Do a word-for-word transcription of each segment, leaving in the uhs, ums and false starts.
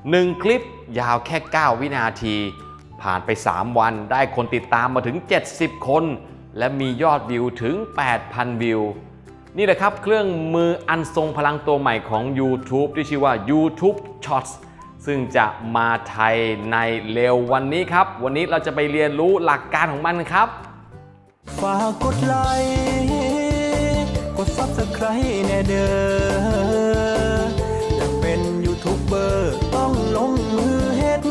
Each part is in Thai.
หนึ่งคลิปยาวแค่เก้าวินาทีผ่านไปสามวันได้คนติดตามมาถึงเจ็ดสิบคนและมียอดวิวถึง แปดพัน วิวนี่แหละครับเครื่องมืออันทรงพลังตัวใหม่ของ YouTube ที่ชื่อว่า YouTube Shorts ซึ่งจะมาไทยในเร็ววันนี้ครับวันนี้เราจะไปเรียนรู้หลักการของมันครับฝากกดไลค์กด ซับสไครบ์ แน่เด้ออยากเป็นยูทูบเบอร์ต้องลงมือเฮ็ด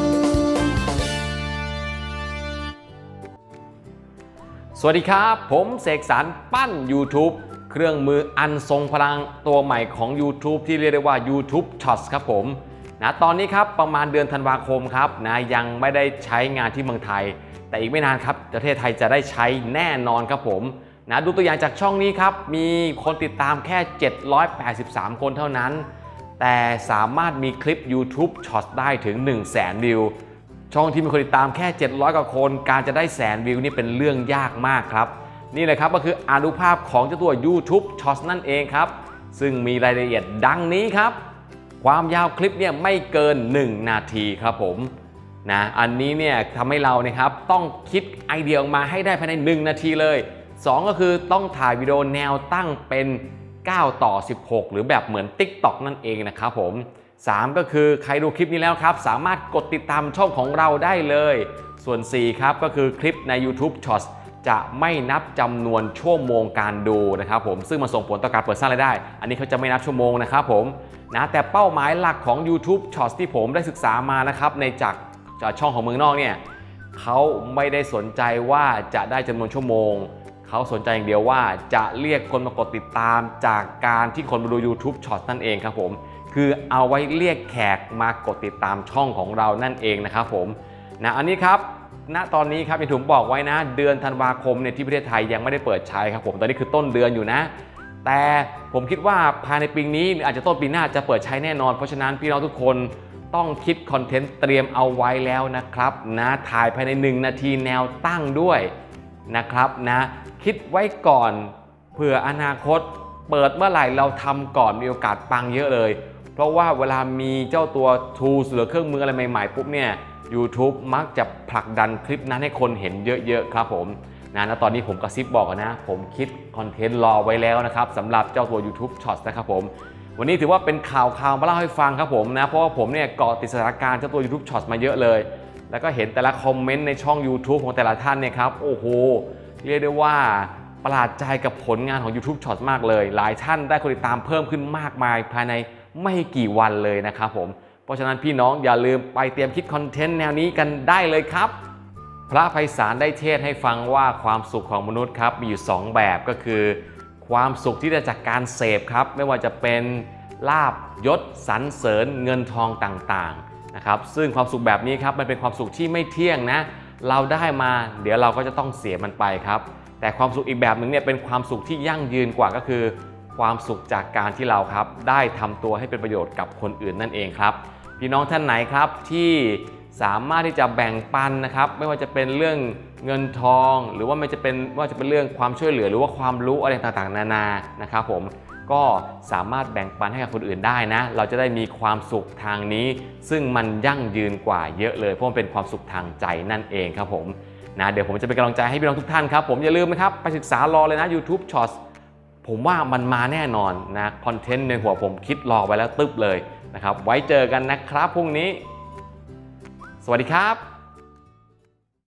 สวัสดีครับผมเสกสรรปั้น YouTube เครื่องมืออันทรงพลังตัวใหม่ของ YouTube ที่เรียกได้ว่า YouTube Shorts ครับผมนะตอนนี้ครับประมาณเดือนธันวาคมครับนะยังไม่ได้ใช้งานที่เมืองไทยแต่อีกไม่นานครับประเทศไทยจะได้ใช้แน่นอนครับผมนะดูตัวอย่างจากช่องนี้ครับมีคนติดตามแค่เจ็ดร้อยแปดสิบสามคนเท่านั้นแต่สามารถมีคลิป YouTube Shorts ได้ถึง หนึ่งแสน วิวช่องที่มีคนติดตามแค่เจ็ดร้อยกว่าคนการจะได้แสนวิวนี่เป็นเรื่องยากมากครับนี่แหละครับก็คืออานุภาพของเจ้าตัว YouTube Shorts นั่นเองครับซึ่งมีรายละเอียดดังนี้ครับความยาวคลิปเนี่ยไม่เกินหนึ่งนาทีครับผมนะอันนี้เนี่ยทำให้เราเนี่ยครับต้องคิดไอเดียออกมาให้ได้ภายในหนึ่งนาทีเลยสองก็คือต้องถ่ายวิดีโอแนวตั้งเป็นเก้าต่อสิบหกหรือแบบเหมือน TikTok นั่นเองนะครับผมสามก็คือใครดูคลิปนี้แล้วครับสามารถกดติดตามช่องของเราได้เลยส่วนสี่ครับก็คือคลิปใน YouTube Shorts จะไม่นับจำนวนชั่วโมงการดูนะครับผมซึ่งมันส่งผลต่อการเปิดสร้างรายได้อันนี้เขาจะไม่นับชั่วโมงนะครับผมนะแต่เป้าหมายหลักของ YouTube Shorts ที่ผมได้ศึกษามานะครับในจากจากช่องของเมืองนอกเนี่ยเขาไม่ได้สนใจว่าจะได้จำนวนชั่วโมงเขาสนใจอย่างเดียวว่าจะเรียกคนมากดติดตามจากการที่คนมาดู YouTube Shorts นั่นเองครับผมคือเอาไว้เรียกแขกมากดติดตามช่องของเรานั่นเองนะครับผมนะอันนี้ครับณตอนนี้ครับอย่างที่ผมบอกไว้นะเดือนธันวาคมเนี่ยที่ประเทศไทยยังไม่ได้เปิดใช้ครับผมตอนนี้คือต้นเดือนอยู่นะแต่ผมคิดว่าภายในปีนี้หรืออาจจะต้นปีหน้าจะเปิดใช้แน่นอนเพราะฉะนั้นพี่น้องทุกคนต้องคิดคอนเทนต์เตรียมเอาไว้แล้วนะครับนะถ่ายภายในหนึ่งนาทีแนวตั้งด้วยนะครับนะคิดไว้ก่อนเผื่ออนาคตเปิดเมื่อไหร่เราทำก่อนมีโอกาสปังเยอะเลยเพราะว่าเวลามีเจ้าตัว tools หรือเครื่องมืออะไรใหม่ๆปุ๊บเนี่ย YouTube มักจะผลักดันคลิปนั้นให้คนเห็นเยอะๆครับผมนะแล้วตอนนี้ผมกระซิบบอกนะผมคิดคอนเทนต์รอไว้แล้วนะครับสำหรับเจ้าตัว YouTube Shorts นะครับผมวันนี้ถือว่าเป็นข่าวข่าวมาเล่าให้ฟังครับผมนะเพราะว่าผมเนี่ยเกาะติดสถานการณ์เจ้าตัว YouTube Shorts มาเยอะเลยแล้วก็เห็นแต่ละคอมเมนต์ในช่อง YouTube ของแต่ละท่านเนี่ยครับโอ้โหเรียกได้ว่าประหลาดใจกับผลงานของ YouTube Shorts มากเลยหลายท่านได้คนติดตามเพิ่มขึ้นมากมายภายในไม่กี่วันเลยนะครับผมเพราะฉะนั้นพี่น้องอย่าลืมไปเตรียมคิดคอนเทนต์แนวนี้กันได้เลยครับพระไพศาลได้เทศให้ฟังว่าความสุขของมนุษย์ครับมีอยู่สองแบบก็คือความสุขที่ได้จากการเสพครับไม่ว่าจะเป็นลาภยศสรรเสริญเงินทองต่างๆนะครับซึ่งความสุขแบบนี้ครับมันเป็นความสุขที่ไม่เที่ยงนะเราได้มาเดี๋ยวเราก็จะต้องเสียมันไปครับแต่ความสุขอีกแบบหนึ่งเนี่ยเป็นความสุขที่ยั่งยืนกว่าก็คือความสุขจากการที่เราครับได้ทำตัวให้เป็นประโยชน์กับคนอื่นนั่นเองครับพี่น้องท่านไหนครับที่สามารถที่จะแบ่งปันนะครับไม่ว่าจะเป็นเรื่องเงินทองหรือว่าไม่จะเป็นว่าจะเป็นเรื่องความช่วยเหลือหรือว่าความรู้อะไรต่างๆนานานะครับผมก็สามารถแบ่งปันให้กับคนอื่นได้นะเราจะได้มีความสุขทางนี้ซึ่งมันยั่งยืนกว่าเยอะเลยเพราะมันเป็นความสุขทางใจนั่นเองครับผมนะเดี๋ยวผมจะเป็นกำลังใจให้พี่น้องทุกท่านครับผมอย่าลืมนะครับไปศึกษารอเลยนะ YouTube Shorts ผมว่ามันมาแน่นอนนะคอนเทนต์ในหัวผมคิดรอไว้แล้วตึ๊บเลยนะครับไว้เจอกันนะครับพรุ่งนี้สวัสดีครับ